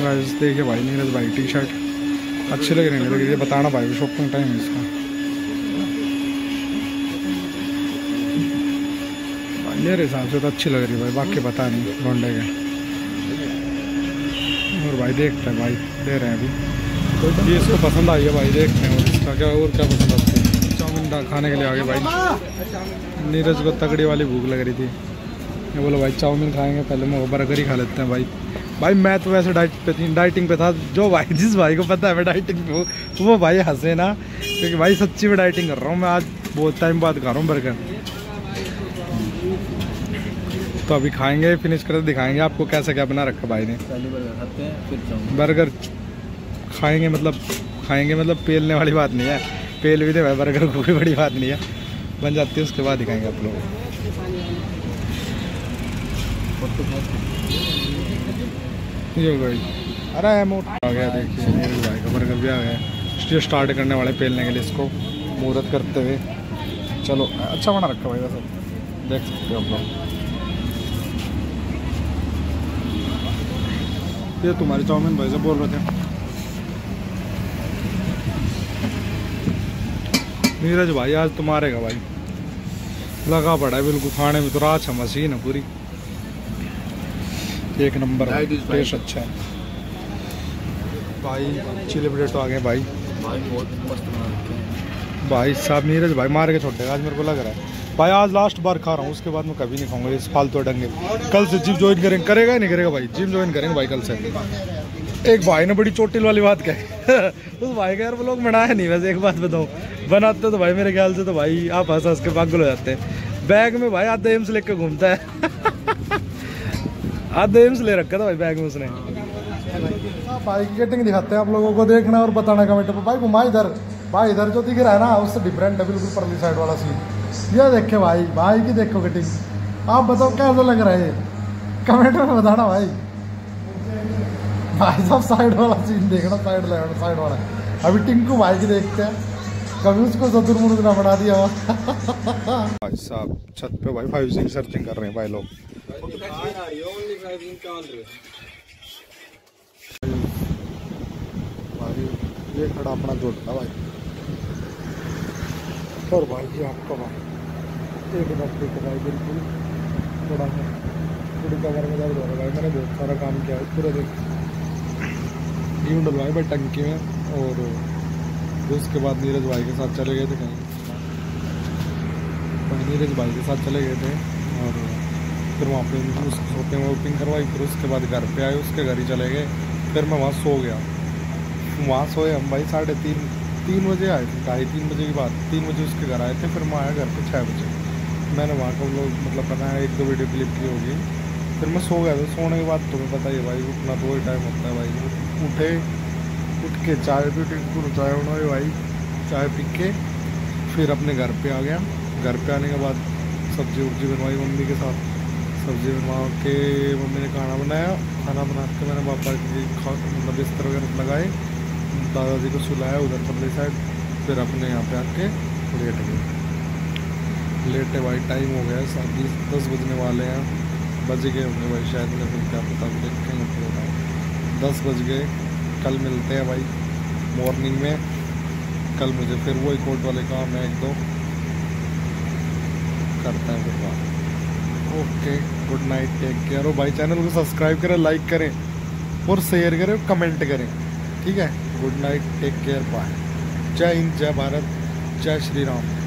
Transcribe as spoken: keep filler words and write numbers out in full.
Guys देखिए भाई नीरज भाई टी शर्ट अच्छी लग रही है, लग रही है बताना भाई शॉपिंग टाइम है इसका। मेरे हिसाब से तो अच्छी लग रही है भाई, बाकी पता नहीं ढूंढे के। और भाई देखते हैं भाई दे रहे हैं अभी, ये इसको पसंद आई है भाई, देखते हैं और इसका क्या और क्या पसंद आती है। चाउमीन खाने के लिए आगे भाई, नीरज को तगड़ी वाली भूख लग रही थी, ये बोलो भाई चाउमीन खाएंगे पहले मैं बर्गर ही खा लेते हैं भाई। भाई मैं तो वैसे डाइट पे थी, डाइटिंग पे था, जो भाई जिस भाई को पता है मैं डाइटिंग पे हूँ वो भाई हंसे ना, क्योंकि भाई सच्ची में डाइटिंग कर रहा हूँ मैं, आज बहुत टाइम बाद खा रहा हूँ बर्गर। तो अभी खाएंगे, फिनिश करके दिखाएंगे आपको कैसे क्या बना रखा भाई ने। बर्गर खाएंगे मतलब खाएंगे मतलब पेलने वाली बात नहीं है, पेल भी दे भाई बर्गर को, कोई बड़ी बात नहीं है, बन जाती है उसके बाद दिखाएंगे आप लोगों को। ये भाई अरे मोटा आ गया, देखिए नीरज भाई का बर्गर भी आ गया, इसलिए स्टार्ट करने वाले पेलने के लिए इसको मुहूर्त करते हुए। चलो अच्छा बना रखा भाई वैसे, देख सकते हो आप लोग। ये तुम्हारी चाउमीन भाई से बोल रहे थे नीरज भाई, आज तुम्हारे का भाई लगा पड़ा है बिल्कुल खाने में, तो रात मशीन है पूरी, एक नंबर टेस्ट अच्छा है भाई। चिली पोटैटो आ गए भाई, भाई बहुत मस्त बना रखे हैं भाई साहब। नीरज भाई मार के छोड़ेगा आज मेरे को लग रहा है भाई, आज लास्ट बार खा रहा हूँ, उसके बाद मैं कभी नहीं खाऊंगा इस फालतू डंगे। कल से जिम ज्वाइन करेंगे, करेगा ही नहीं करेगा भाई, जिम ज्वाइन करेंगे भाई कल से। एक भाई ने बड़ी चोटिल वाली बात कही उस भाई का यार वो लोग बनाया नहीं, वैसे एक बात बताऊँ, बनाते तो भाई मेरे ख्याल से तो भाई आप हंस हंस के पागल हो जाते हैं। बैग में भाई आधा एम्स लेके घूमता है आधा एम्स ले रखा था भाई बैग में उसने। भाई की कटिंग दिखाते हैं आप लोगों को, देखना और बताना कमेंट पर भाई। घुमा इधर भाई, इधर जो दिख रहा है ना उससे डिफरेंट है बिल्कुल, परली साइड वाला सीन ये देखे भाई, भाई की देखो कटिंग, आप बताओ कैसा लग रहा है, कमेंट में बताना भाई। भाई साहब साइड वाला सीन देखना, साइड साइड वाला। अभी टिंकू भाई की देखते हैं, कभी उसको सतुरमुर्ग ना बना दिया भाई साहब। छत पे भाई फाइव जी सर्चिंग कर रहे हैं भाई लोग। भाई ये खड़ा अपना जोड़ता भाई, और भाई ये आपका भाई एक नब्बे का भाई बिल्कुल थोड़ा है, थोड़ी कवर में दर्द हो रहा है भाई, मैंने बहुत सारा काम किया है पूरा देख यूं डलवाए भाई टंकी में। और उसके बाद नीरज भाई के साथ चले गए थे कहीं, नीरज भाई के साथ चले गए थे और फिर वहाँ पे उसकी शॉपिंग वॉपिंग करवाई, फिर उसके बाद घर पे आए, उसके घर ही चले गए, फिर मैं वहाँ सो गया। वहाँ सोए हम भाई साढ़े तीन तीन बजे आए थे, ढाई तीन बजे की बात, तीन बजे उसके घर आए थे, फिर मैं आया घर पे छः बजे। मैंने वहाँ का लोग मतलब बनाया, एक दो वीडियो क्लिप की होगी, फिर मैं सो गया था। सोने के बाद तुम्हें पता ही है भाई उठना तो वही टाइम होता है भाई, उठे उठ के चाय पी, टिंकू चाय बनाए भाई, चाय पी के फिर अपने घर पे आ गया। घर पे आने के बाद सब्जी उब्जी बनवाई मम्मी के साथ, सब्जी बनवा के मम्मी ने खाना बनाया, खाना बना के मैंने पापा की मतलब बिस्तर वगैरह लगाए, दादाजी को सुलाया उधर परली साइड, फिर अपने यहाँ पे आके लेट गए। लेटे भाई टाइम हो गया सात बीस दस बजने वाले हैं, बज गए होंगे भाई शायद, मैं फिर क्या पता देखेंगे पूरा दस बज गए। कल मिलते हैं भाई मॉर्निंग में, कल मुझे फिर वही कोर्ट वाले काम है एक दो करते हैं फिर बात। Okay good night, take care. और भाई चैनल को सब्सक्राइब करें, लाइक करें और शेयर करें, कमेंट करें, ठीक है। Good night, take care, bye. जय हिंद, जय भारत, जय श्री राम।